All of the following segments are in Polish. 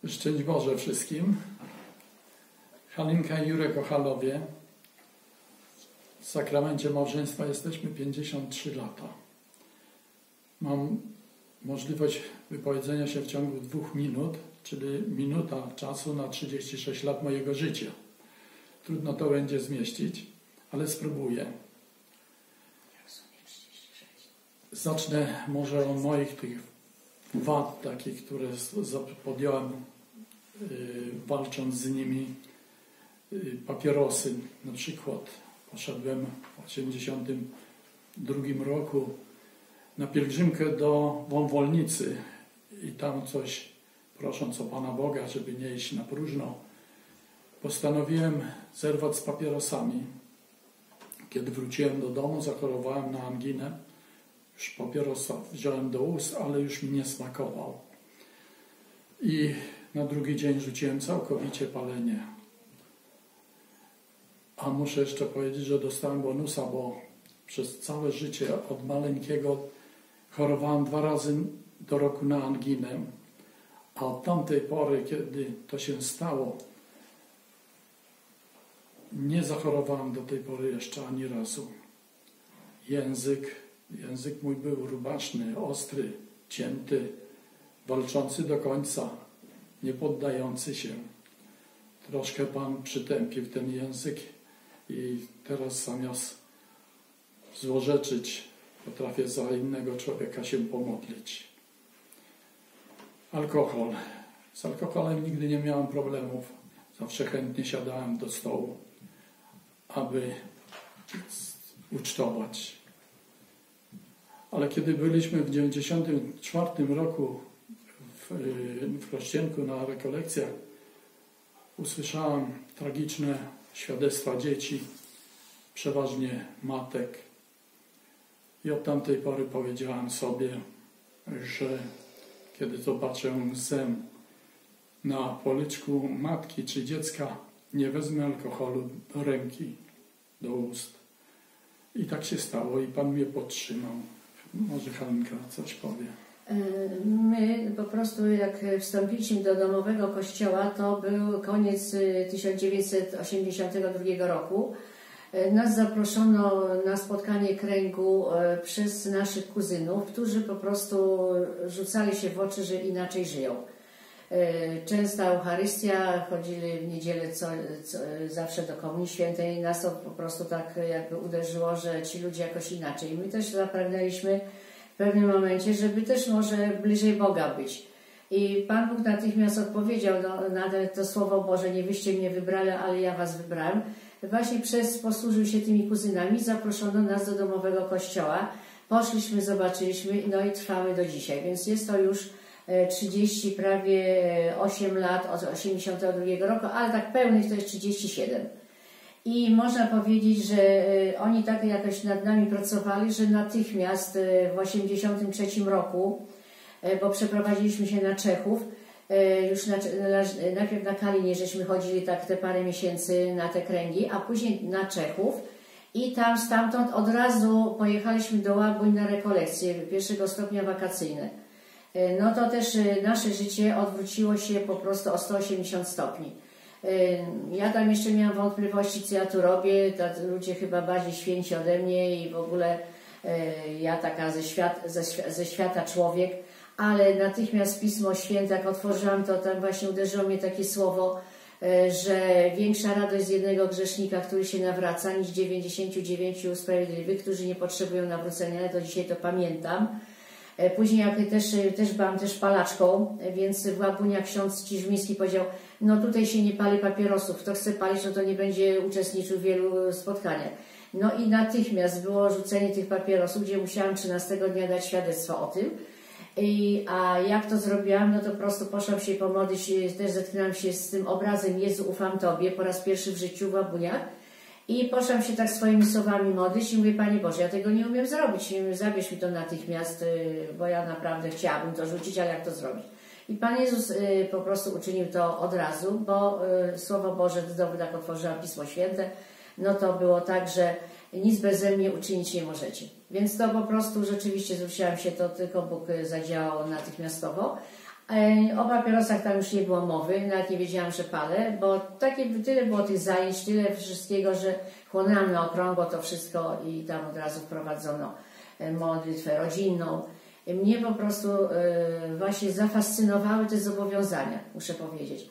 Szczęść Boże wszystkim. Halinka i Jurek Ochalowie. W sakramencie małżeństwa jesteśmy 53 lata. Mam możliwość wypowiedzenia się w ciągu 2 minut, czyli minuta czasu na 36 lat mojego życia. Trudno to będzie zmieścić, ale spróbuję. Zacznę może od moich tych wad, takich, które podjąłem walcząc z nimi. Papierosy na przykład. Poszedłem w 1982 roku na pielgrzymkę do Wąwolnicy i tam coś, prosząc o Pana Boga, żeby nie iść na próżno, postanowiłem zerwać z papierosami. Kiedy wróciłem do domu, zachorowałem na anginę. Już papierosa wziąłem do ust, ale już mi nie smakował. I na drugi dzień rzuciłem całkowicie palenie. A muszę jeszcze powiedzieć, że dostałem bonusa, bo przez całe życie od maleńkiego chorowałem 2 razy do roku na anginę. A od tamtej pory, kiedy to się stało, nie zachorowałem do tej pory jeszcze ani razu. Język mój był rubaszny, ostry, cięty, walczący do końca, nie poddający się. Troszkę Pan przytępił ten język i teraz zamiast złorzeczyć, potrafię za innego człowieka się pomodlić. Alkohol. Z alkoholem nigdy nie miałem problemów. Zawsze chętnie siadałem do stołu, aby ucztować. Ale kiedy byliśmy w 1994 roku w Krościenku na rekolekcjach, usłyszałem tragiczne świadectwa dzieci, przeważnie matek. I od tamtej pory powiedziałem sobie, że kiedy zobaczę łzę na policzku matki czy dziecka, nie wezmę alkoholu do ręki, do ust. I tak się stało i Pan mnie podtrzymał. Może Halinka coś powie. My po prostu jak wstąpiliśmy do domowego kościoła, to był koniec 1982 roku. Nas zaproszono na spotkanie kręgu przez naszych kuzynów, którzy po prostu rzucali się w oczy, że inaczej żyją. Częsta Eucharystia, chodzili w niedzielę zawsze do Komunii Świętej. Nas to po prostu tak jakby uderzyło, że ci ludzie jakoś inaczej. My też zapragnęliśmy w pewnym momencie, żeby też może bliżej Boga być. I Pan Bóg natychmiast odpowiedział na to Słowo Boże: nie wyście mnie wybrali, ale ja was wybrałem. Właśnie posłużył się tymi kuzynami, zaproszono nas do domowego kościoła. Poszliśmy, zobaczyliśmy, no i trwamy do dzisiaj. Więc jest to już 30, prawie 8 lat od 1982 roku, ale tak pełnych to jest 37. I można powiedzieć, że oni tak jakoś nad nami pracowali, że natychmiast w 1983 roku, bo przeprowadziliśmy się na Czechów, już najpierw na Kalinie, żeśmy chodzili tak te parę miesięcy na te kręgi, a później na Czechów i tam stamtąd od razu pojechaliśmy do Łabuń na rekolekcje 1. stopnia wakacyjne. No to też nasze życie odwróciło się po prostu o 180 stopni. Ja tam jeszcze miałam wątpliwości, co ja tu robię, ludzie chyba bardziej święci ode mnie i w ogóle ja taka ze świata człowiek, ale natychmiast Pismo Święte, jak otworzyłam, to tam właśnie uderzyło mnie takie słowo, że większa radość z jednego grzesznika, który się nawraca, niż 99 usprawiedliwych, którzy nie potrzebują nawrócenia, ale to dzisiaj to pamiętam. Później jak też byłam palaczką, więc w Łabuniach ksiądz Ciżmiński powiedział: no tutaj się nie pali papierosów, kto chce palić, no to nie będzie uczestniczył w wielu spotkaniach. No i natychmiast było rzucenie tych papierosów, gdzie musiałam 13 dnia dać świadectwo o tym. A jak to zrobiłam, no to po prostu poszłam się pomodlić, też zetknęłam się z tym obrazem: Jezu, ufam Tobie, po raz pierwszy w życiu w Łabuniach. I poszłam się tak swoimi słowami modlić i mówię: Panie Boże, ja tego nie umiem zrobić, zabierz mi to natychmiast, bo ja naprawdę chciałabym to rzucić, ale jak to zrobić? I Pan Jezus po prostu uczynił to od razu, bo Słowo Boże, znowu tak otworzyłam Pismo Święte, no to było tak, że nic beze mnie uczynić nie możecie. Więc to po prostu rzeczywiście zwróciłam się, to tylko Bóg zadziałał natychmiastowo. O papierosach tam już nie było mowy, nawet nie wiedziałam, że palę, bo tyle było tych zajęć, tyle wszystkiego, że chłonęłam na okrągło to wszystko i tam od razu wprowadzono modlitwę rodzinną. Mnie po prostu właśnie zafascynowały te zobowiązania, muszę powiedzieć.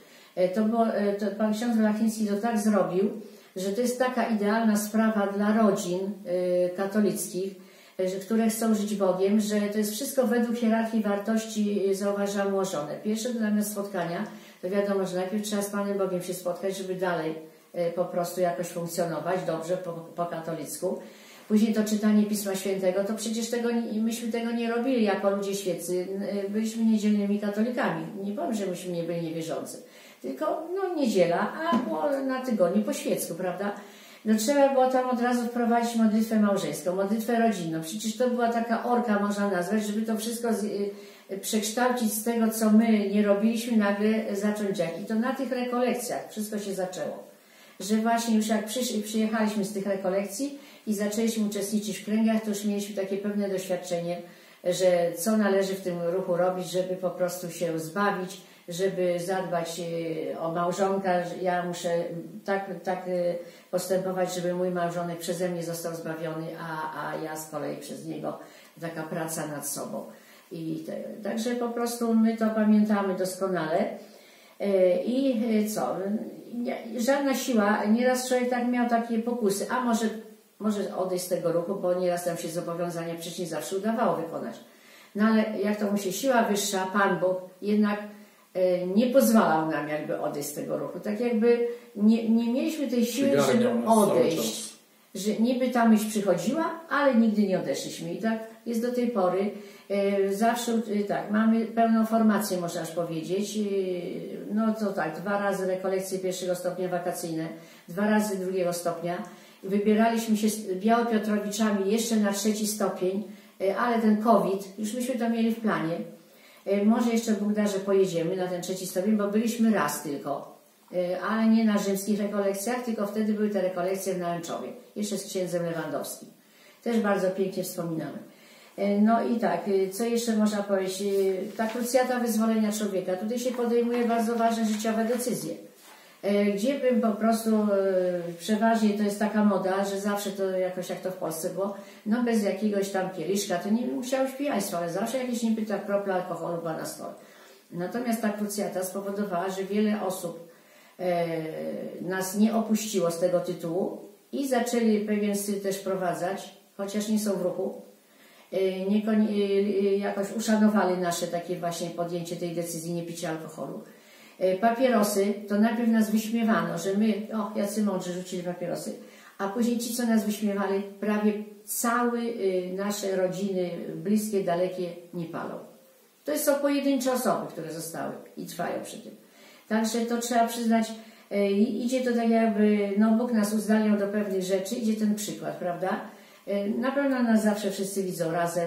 Pan ksiądz Walachiński to tak zrobił, że to jest taka idealna sprawa dla rodzin katolickich, które chcą żyć Bogiem, że to jest wszystko według hierarchii wartości, zauważam, ułożone. Pierwsze dla mnie spotkania, to wiadomo, że najpierw trzeba z Panem Bogiem się spotkać, żeby dalej po prostu jakoś funkcjonować dobrze po katolicku. Później to czytanie Pisma Świętego, to przecież myśmy tego nie robili jako ludzie świeccy. Byliśmy niedzielnymi katolikami. Nie powiem, że myśmy nie byli niewierzący. Tylko niedziela, a było na tygodniu po świecku, prawda? Trzeba było tam od razu wprowadzić modlitwę małżeńską, modlitwę rodzinną. Przecież to była taka orka, można nazwać, żeby to wszystko przekształcić z tego, co my nie robiliśmy, nagle zacząć dziać. I to na tych rekolekcjach wszystko się zaczęło. Że właśnie już jak przyjechaliśmy z tych rekolekcji i zaczęliśmy uczestniczyć w kręgach, to już mieliśmy takie pewne doświadczenie, że co należy w tym ruchu robić, żeby po prostu się zbawić, żeby zadbać o małżonka. Ja muszę tak postępować, żeby mój małżonek przeze mnie został zbawiony, a ja z kolei przez niego. Taka praca nad sobą. Także po prostu my to pamiętamy doskonale. I co? Żadna siła, nieraz człowiek tak miał takie pokusy, a może odejść z tego ruchu, bo nieraz tam się zobowiązania wcześniej zawsze udawało wykonać. No ale jak to mu się siła wyższa, Pan Bóg jednak nie pozwalał nam jakby odejść z tego ruchu. Tak jakby nie mieliśmy tej siły, żeby odejść. Że niby ta myśl przychodziła, ale nigdy nie odeszliśmy. I tak jest do tej pory. Zawsze tak, mamy pełną formację, można aż powiedzieć. No to tak, 2 razy rekolekcje 1. stopnia wakacyjne, 2 razy 2. stopnia. Wybieraliśmy się z Białopiotrowiczami jeszcze na 3. stopień, ale ten COVID, już myśmy to mieli w planie. Może jeszcze Bóg da, że pojedziemy na ten 3. stopień, bo byliśmy raz tylko, ale nie na rzymskich rekolekcjach, tylko wtedy były te rekolekcje w Nałęczowie, jeszcze z księdzem Lewandowskim. Też bardzo pięknie wspominamy. No i tak, co jeszcze można powiedzieć? Ta krucjata wyzwolenia człowieka. Tutaj się podejmuje bardzo ważne życiowe decyzje. Gdzie bym po prostu, przeważnie to jest taka moda, że zawsze to jakoś jak to w Polsce było, no bez jakiegoś tam kieliszka, to nie musiało być pijaństwo, ale zawsze jakieś niby kropla alkoholu była na stole. Natomiast ta krucjata spowodowała, że wiele osób nas nie opuściło z tego tytułu i zaczęli pewien styl też wprowadzać, chociaż nie są w ruchu, jakoś uszanowali nasze takie właśnie podjęcie tej decyzji nie picia alkoholu. Papierosy, to najpierw nas wyśmiewano, że my, jacy mądrzy, rzucili papierosy, a później ci, co nas wyśmiewali, prawie całe nasze rodziny, bliskie, dalekie, nie palą. To są pojedyncze osoby, które zostały i trwają przy tym. Także to trzeba przyznać, idzie to tak jakby, Bóg nas uzdalniał do pewnych rzeczy, idzie ten przykład, prawda? Na pewno nas zawsze wszyscy widzą razem.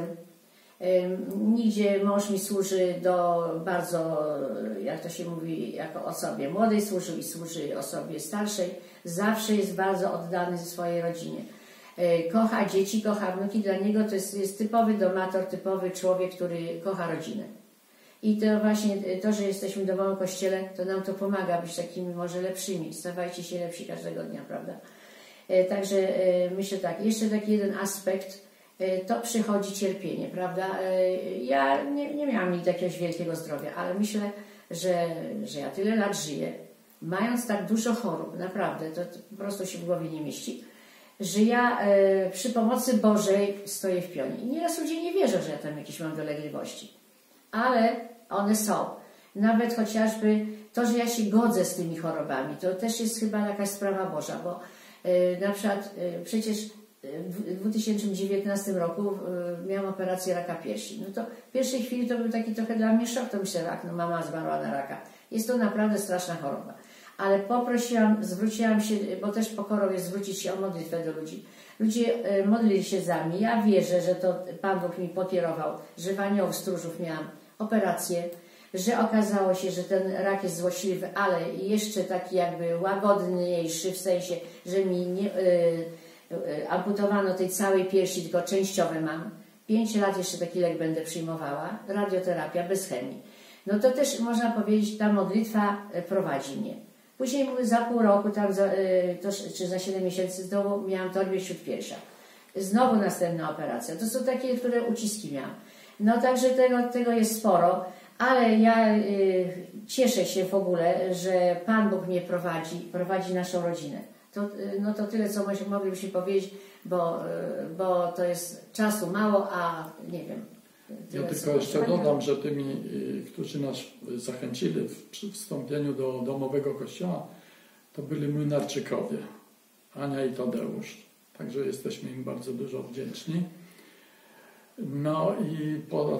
Nigdzie mąż mi służy do bardzo, jak to się mówi, jako osobie młodej służył i służy osobie starszej. Zawsze jest bardzo oddany swojej rodzinie. Kocha dzieci, kocha wnuki. Dla niego to jest typowy domator, typowy człowiek, który kocha rodzinę. I to właśnie to, że jesteśmy w domowym kościele, to nam to pomaga być takimi może lepszymi. Stawajcie się lepsi każdego dnia, prawda? Także myślę tak, jeszcze taki jeden aspekt, to przychodzi cierpienie, prawda? Ja nie miałam nigdy jakiegoś wielkiego zdrowia, ale myślę, że ja tyle lat żyję, mając tak dużo chorób, naprawdę, to po prostu się w głowie nie mieści, że ja przy pomocy Bożej stoję w pionie. I nieraz ludzie nie wierzą, że ja tam jakieś mam dolegliwości, ale one są. Nawet chociażby to, że ja się godzę z tymi chorobami, to też jest chyba jakaś sprawa Boża, bo na przykład przecież w 2019 roku miałam operację raka piersi. No to w pierwszej chwili to był taki trochę dla mnie szok, to myślę, mama zmarła na raka. Jest to naprawdę straszna choroba. Ale zwróciłam się, bo też pokorą jest zwrócić się o modlitwę do ludzi. Ludzie modlili się za mnie. Ja wierzę, że to Pan Bóg mi pokierował, że w Aniołów Stróżów miałam operację, że okazało się, że ten rak jest złośliwy, ale jeszcze taki jakby łagodniejszy, w sensie, że mi nie amputowano tej całej piersi, tylko częściowe mam. 5 lat jeszcze taki lek będę przyjmowała, radioterapia bez chemii. no to też można powiedzieć, ta modlitwa prowadzi mnie. Później za pół roku, czy za 7 miesięcy znowu miałam torbę śródpiersia. Znowu następna operacja. To są takie, które uciski miałam. No także tego jest sporo, ale ja cieszę się w ogóle, że Pan Bóg mnie prowadzi naszą rodzinę. To tyle, co moglibyśmy powiedzieć, bo to jest czasu mało, a nie wiem. Ja tylko jeszcze dodam, że tymi, którzy nas zachęcili przy wstąpieniu do domowego kościoła, to byli młynarczykowie, Ania i Tadeusz. Także jesteśmy im bardzo dużo wdzięczni. No i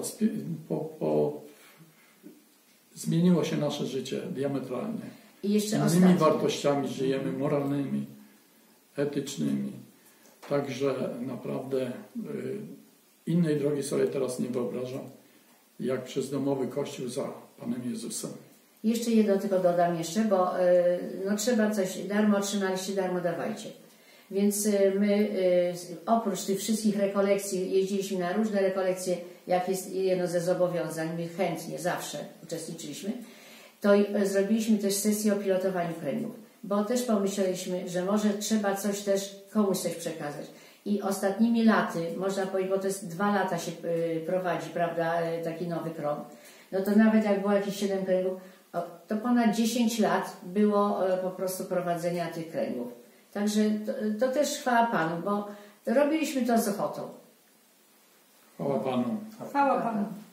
zmieniło się nasze życie diametralnie. I jeszcze innymi wartościami żyjemy, moralnymi, etycznymi. Także naprawdę innej drogi sobie teraz nie wyobrażam, jak przez domowy kościół za Panem Jezusem. Jeszcze jedno tylko dodam bo trzeba coś, darmo otrzymaliście, darmo dawajcie. Więc my oprócz tych wszystkich rekolekcji, jeździliśmy na różne rekolekcje, jak jest jedno ze zobowiązań, my chętnie zawsze uczestniczyliśmy, to zrobiliśmy też sesję o pilotowaniu kręgów, bo też pomyśleliśmy, że może trzeba komuś coś przekazać. I ostatnimi laty, można powiedzieć, bo to jest 2 lata się prowadzi, prawda, taki nowy krąg, no to nawet jak było jakieś 7 kręgów, to ponad 10 lat było po prostu prowadzenia tych kręgów. Także to też chwała Panu, bo robiliśmy to z ochotą. Chwała Panu. Chwała Panu.